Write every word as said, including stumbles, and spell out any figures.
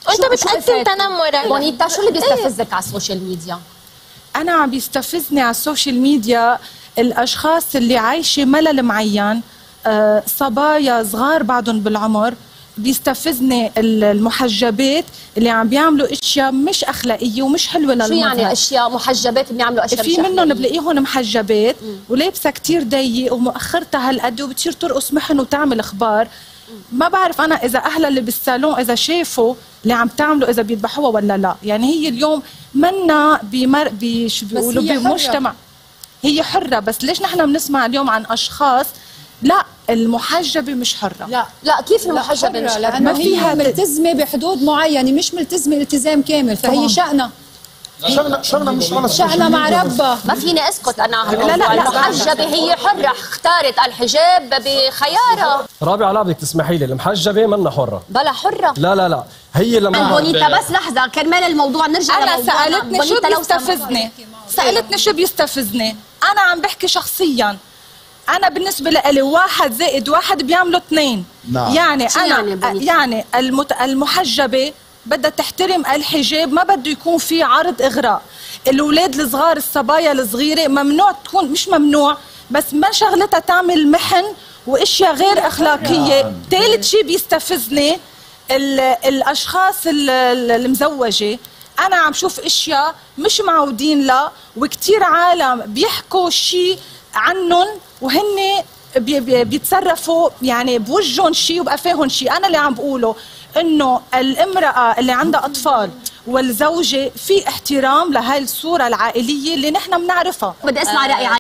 وانت بتقدم تنمر. بونيتا شو اللي بيستفزك على السوشيال ميديا؟ انا عم بيستفزني على السوشيال ميديا الاشخاص اللي عايشه ملل معين، آه صبايا صغار بعدهم بالعمر. بيستفزني المحجبات اللي عم بيعملوا اشياء مش اخلاقيه ومش حلوه للمظهر. شو يعني اشياء محجبات بيعملوا اشياء في منهم بلاقيهم محجبات ولابسه كثير ضيق ومؤخرتها هالقد وبتصير ترقص محن وتعمل اخبار. ما بعرف انا اذا اهلها اللي بالصالون اذا شافوا اللي عم تعمله اذا بيذبحوها ولا لا. يعني هي اليوم منا بمر بشو بيقولوا بمجتمع هي حره، بس ليش نحن بنسمع اليوم عن اشخاص لا المحجبه مش حره؟ لا لا كيف المحجبه مش حره؟ لانه ما فيها ملتزمه بحدود معينه، مش ملتزمه التزام كامل، فهي شأنها شغله شغله مش انا شغله مع ربها. ما فيني اسكت انا على لا لا المحجبه هي حره، اختارت الحجاب بخيارها. رابعه لا بدك تسمحي لي، المحجبه منا حره. بلا حره. لا لا لا هي لما بونيتا بس لحظه كرمال الموضوع نرجع انا لموضوعنا. سالتني شو بيستفزني، سالتني شو بيستفزني. انا عم بحكي شخصيا، انا بالنسبه لي واحد زائد واحد بيعملوا اثنين. نعم. يعني انا يعني, يعني المت... المحجبه بدها تحترم الحجاب، ما بده يكون في عرض اغراء. الاولاد الصغار الصبايا الصغيره ممنوع تكون، مش ممنوع بس ما شغلتها تعمل محن واشياء غير اخلاقيه. ثالث شيء بيستفزني الاشخاص المزوجه. انا عم شوف اشياء مش معودين لها، وكثير عالم بيحكوا شيء عنهم وهن بي بي بيتصرفوا يعني بوجهن شيء وبقفاهم شيء. انا اللي عم بقوله انه الامراه اللي عندها اطفال والزوجه في احترام لهي الصوره العائليه اللي نحن بنعرفها. بدي اسمع راي